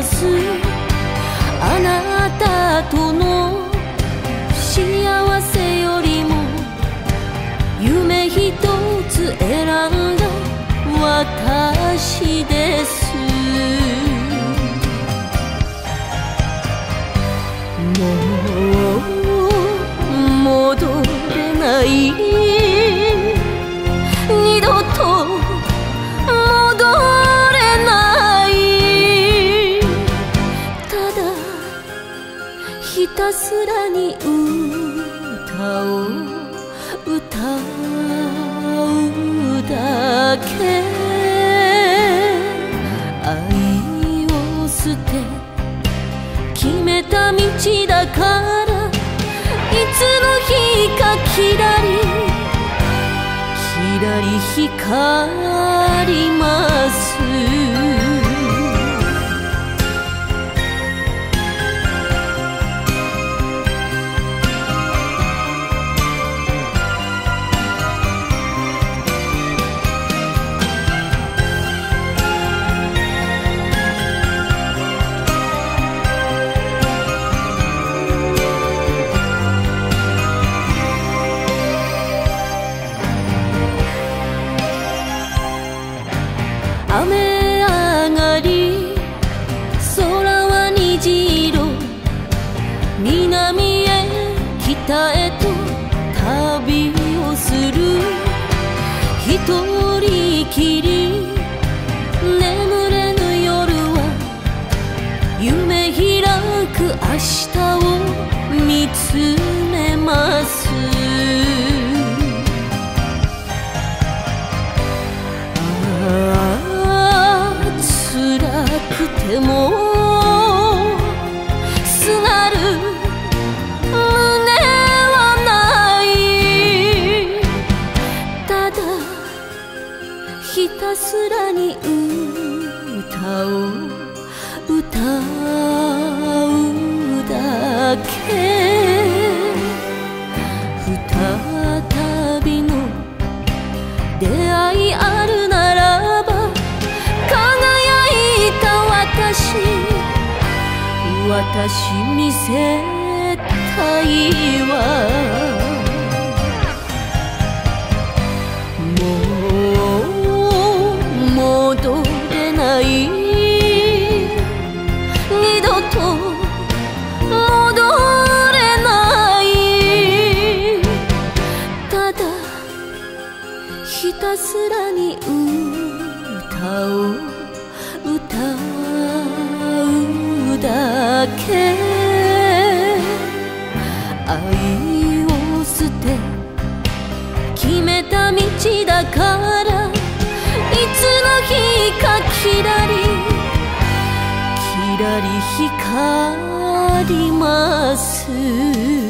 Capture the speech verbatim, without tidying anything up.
すあなたとの幸せよりも夢一つ選んだ私です。もう戻れない二度と戻れないただひたすらに歌を歌うだけ愛を捨て決めた道だからいつの日かきらりきらり光ります。雨上がり空は虹色南へ北へと旅をする一人きり眠れぬ夜は夢開く明日を見つめます。でもすがる胸はないただひたすらに歌を歌うだけ再びの出会いあるならば私見せたいわ。もう戻れない二度と戻れないただひたすらに歌を歌うだけ愛を捨て決めた道だからいつの日かきらりきらり光ります。